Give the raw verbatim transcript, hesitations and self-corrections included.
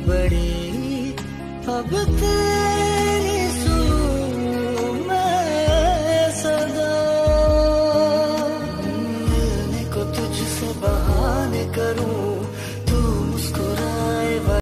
बड़ी अब तेरी सुनूं मैं सदा। मिलने को तुझसे बहाने करूं